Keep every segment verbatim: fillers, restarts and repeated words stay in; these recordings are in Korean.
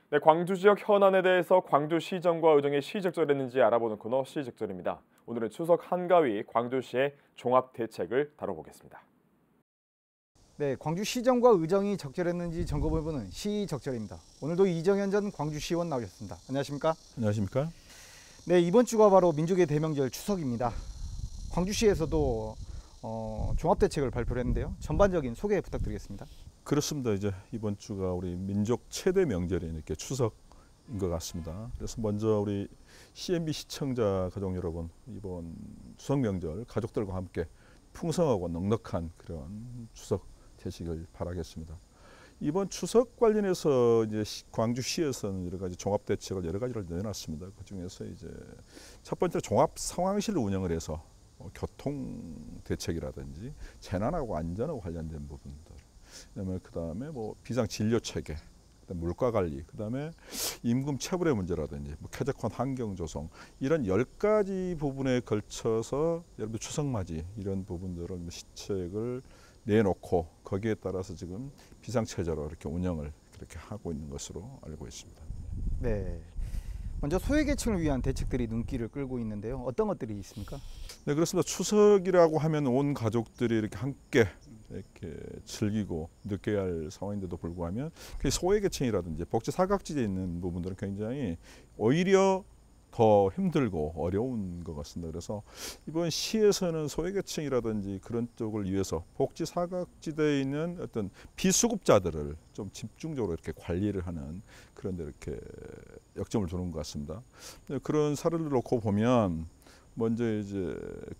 네, 광주 지역 현안에 대해서 광주시정과 의정이 시적절했는지 알아보는 코너 시적절입니다. 오늘은 추석 한가위 광주시의 종합 대책을 다뤄보겠습니다. 네, 광주시정과 의정이 적절했는지 점검해보는 시적절입니다. 오늘도 이정현 전 광주시의원 나오셨습니다. 안녕하십니까? 안녕하십니까? 네, 이번 주가 바로 민족의 대명절 추석입니다. 광주시에서도 어, 종합대책을 발표를 했는데요. 전반적인 소개 부탁드리겠습니다. 그렇습니다. 이제 이번 주가 우리 민족 최대 명절인 이렇게 추석인 것 같습니다. 그래서 먼저 우리 씨엠비 시청자 가족 여러분, 이번 추석 명절 가족들과 함께 풍성하고 넉넉한 그런 추석 되시길 바라겠습니다. 이번 추석 관련해서 이제 광주시에서는 여러 가지 종합 대책을 여러 가지를 내놨습니다. 그 중에서 이제 첫 번째로 종합 상황실 운영을 해서 뭐 교통 대책이라든지 재난하고 안전하고 관련된 부분들, 그다음에 그다음에 뭐 비상 진료 체계, 그다음에 물가 관리, 그다음에 임금 체불의 문제라든지 뭐 쾌적한 환경 조성, 이런 열 가지 부분에 걸쳐서 여러분들 추석맞이 이런 부분들을 시책을 내놓고 거기에 따라서 지금 비상체제로 이렇게 운영을 그렇게 하고 있는 것으로 알고 있습니다. 네, 먼저 소외계층을 위한 대책들이 눈길을 끌고 있는데요. 어떤 것들이 있습니까? 네, 그렇습니다. 추석이라고 하면 온 가족들이 이렇게 함께 이렇게 즐기고 느껴야 할 상황인데도 불구하면 소외계층이라든지 복지 사각지대에 있는 부분들은 굉장히 오히려 더 힘들고 어려운 것 같습니다. 그래서 이번 시에서는 소외계층이라든지 그런 쪽을 위해서 복지 사각지대에 있는 어떤 비수급자들을 좀 집중적으로 이렇게 관리를 하는 그런 데 이렇게 역점을 두는 것 같습니다. 그런 사례를 놓고 보면 먼저 이제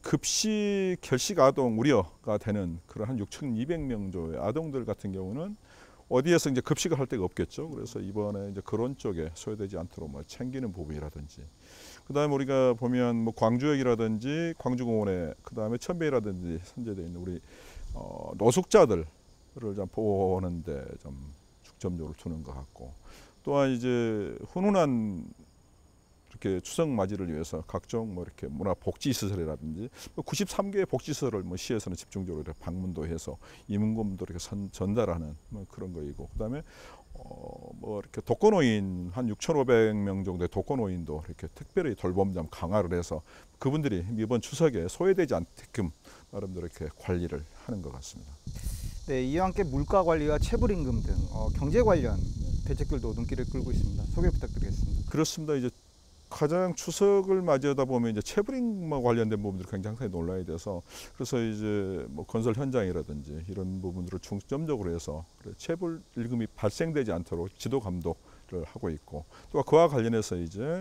급식 결식 아동 우려가 되는 그런 한 육천이백 명 정도의 아동들 같은 경우는 어디에서 이제 급식을 할 데가 없겠죠. 그래서 이번에 이제 그런 쪽에 소외되지 않도록 뭐 챙기는 부분이라든지, 그다음에 우리가 보면 뭐 광주역이라든지 광주공원에, 그다음에 천배이라든지 선재되어 있는 우리 어, 노숙자들을 좀 보호하는데 좀 중점적으로 두는 것 같고, 또한 이제 훈훈한 이렇게 추석 맞이를 위해서 각종 뭐 이렇게 문화 복지 시설이라든지 구십삼 개의 복지 시설을 뭐 시에서는 집중적으로 이렇게 방문도 해서 임금도 이렇게 선, 전달하는 뭐 그런 거이고, 그다음에 어 뭐 이렇게 독거노인 한 육천오백 명 정도의 독거노인도 이렇게 특별히 돌봄 좀 강화를 해서 그분들이 이번 추석에 소외되지 않게끔 나름대로 이렇게 관리를 하는 것 같습니다. 네, 이와 함께 물가 관리와 체불임금 등 어, 경제 관련 대책들도 눈길을 끌고 있습니다. 소개 부탁드리겠습니다. 그렇습니다. 이제 가장 추석을 맞이하다 보면 이제 체불임과 관련된 부분들이 굉장히 상당히 논란이 돼서, 그래서 이제 뭐 건설 현장이라든지 이런 부분들을 중점적으로 해서 체불임금이 발생되지 않도록 지도 감독을 하고 있고, 또 그와 관련해서 이제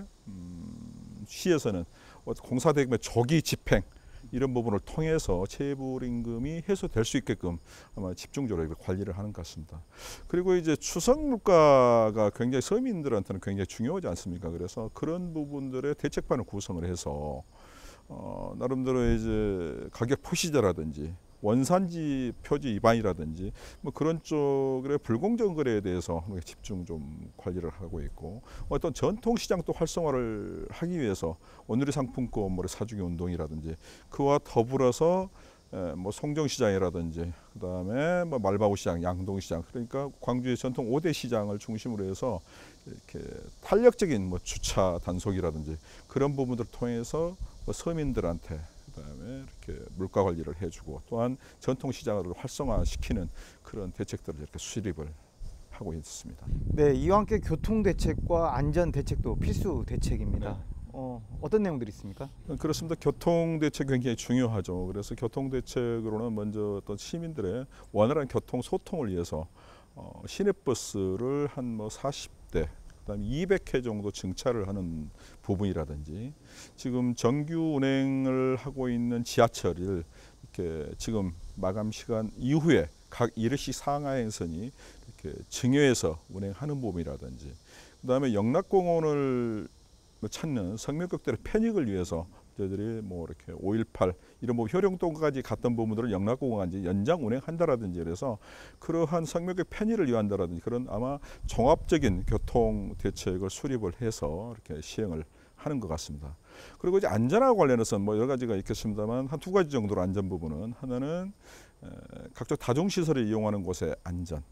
음, 시에서는 공사 대금의 조기 집행 이런 부분을 통해서 체불임금이 해소될 수 있게끔 아마 집중적으로 관리를 하는 것 같습니다. 그리고 이제 추석 물가가 굉장히 서민들한테는 굉장히 중요하지 않습니까? 그래서 그런 부분들의 대책판을 구성을 해서 어, 나름대로 이제 가격 표시제라든지 원산지 표지 위반이라든지 뭐 그런 쪽의 불공정 거래에 대해서 집중 좀 관리를 하고 있고, 어떤 전통시장 또 활성화를 하기 위해서 오늘의 상품권 뭐 사주기 운동이라든지 그와 더불어서 뭐 송정시장이라든지 그다음에 뭐 말바구시장, 양동시장, 그러니까 광주의 전통 오 대 시장을 중심으로 해서 이렇게 탄력적인 뭐 주차 단속이라든지 그런 부분들을 통해서 뭐 서민들한테 그다음에 이렇게 물가 관리를 해주고, 또한 전통 시장을 활성화시키는 그런 대책들을 이렇게 수립을 하고 있습니다. 네, 이와 함께 교통 대책과 안전 대책도 필수 대책입니다. 네. 어, 어떤 내용들이 있습니까? 그렇습니다. 교통 대책 굉장히 중요하죠. 그래서 교통 대책으로는 먼저 어떤 시민들의 원활한 교통 소통을 위해서 어, 시내버스를 한 뭐 사십 대, 그다음에 이백 회 정도 증차를 하는 부분이라든지, 지금 정규 운행을 하고 있는 지하철을 이렇게 지금 마감 시간 이후에 각 일회씩 상하행선이 이렇게 증여해서 운행하는 부분이라든지, 그다음에 영락공원을 찾는 성묘격들의 편익을 위해서 저희들이 뭐 이렇게 오일팔 이런 뭐 효령동까지 갔던 부분들을 영락공원까지 연장 운행한다라든지, 그래서 그러한 성묘격 편의를 위한다라든지 그런 아마 종합적인 교통 대책을 수립을 해서 이렇게 시행을 하는 것 같습니다. 그리고 이제 안전과 관련해서 뭐 여러 가지가 있겠습니다만 한 두 가지 정도로 안전 부분은, 하나는 각종 다중시설을 이용하는 곳의 안전,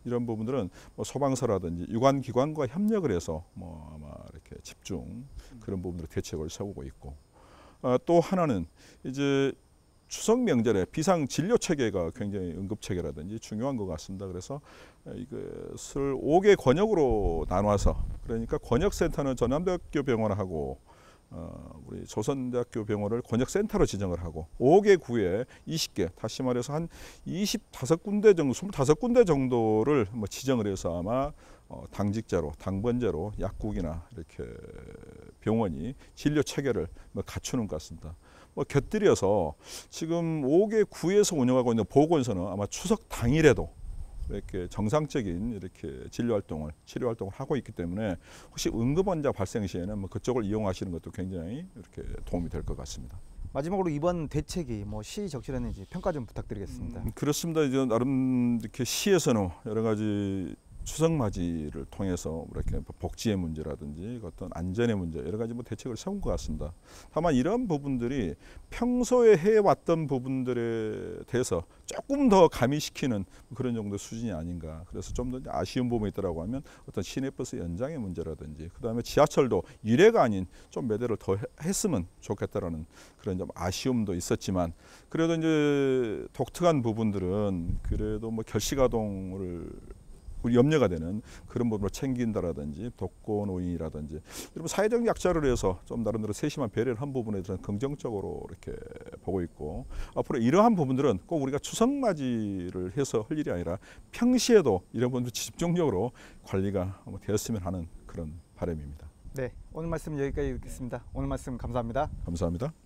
이런 부분들은 뭐 소방서라든지 유관기관과 협력을 해서 뭐 아마 이렇게 집중 그런 부분으로 대책을 세우고 있고, 어, 또 하나는 이제 추석 명절에 비상 진료 체계가 굉장히 응급 체계라든지 중요한 것 같습니다. 그래서 이것을 오 개 권역으로 나눠서, 그러니까 권역센터는 전남대학교 병원하고 어, 우리 조선대학교 병원을 권역센터로 지정을 하고 오 개 구에 이십 개, 다시 말해서 한 이십오 군데 정도, 이십오 군데 정도를 뭐 지정을 해서 아마 어, 당직자로, 당번제로 약국이나 이렇게 병원이 진료 체계를 뭐 갖추는 것 같습니다. 뭐 곁들여서 지금 오 개 구에서 운영하고 있는 보건소는 아마 추석 당일에도 이렇게 정상적인 이렇게 진료 활동을, 치료 활동을 하고 있기 때문에 혹시 응급 환자 발생 시에는 뭐 그쪽을 이용하시는 것도 굉장히 이렇게 도움이 될 것 같습니다. 마지막으로 이번 대책이 뭐 시적절했는지 평가 좀 부탁드리겠습니다. 음, 그렇습니다. 이제 나름 이렇게 시에서는 여러 가지 추석 맞이를 통해서 이렇게 복지의 문제라든지 어떤 안전의 문제, 여러 가지 뭐 대책을 세운 것 같습니다. 다만 이런 부분들이 평소에 해왔던 부분들에 대해서 조금 더 가미시키는 그런 정도 수준이 아닌가. 그래서 좀 더 아쉬운 부분이 있더라고 하면 어떤 시내버스 연장의 문제라든지, 그 다음에 지하철도 일회가 아닌 좀 몇 대를 더 했으면 좋겠다라는 그런 좀 아쉬움도 있었지만, 그래도 이제 독특한 부분들은 그래도 뭐 결시가동을 우리 염려가 되는 그런 부분을 챙긴다라든지 독거노인이라든지 여러분 사회적 약자를 해서 좀 나름대로 세심한 배려를 한 부분에 대해서 긍정적으로 이렇게 보고 있고, 앞으로 이러한 부분들은 꼭 우리가 추석 맞이를 해서 할 일이 아니라 평시에도 이런 부분들 집중적으로 관리가 되었으면 하는 그런 바람입니다. 네, 오늘 말씀 여기까지 듣겠습니다. 오늘 말씀 감사합니다. 감사합니다.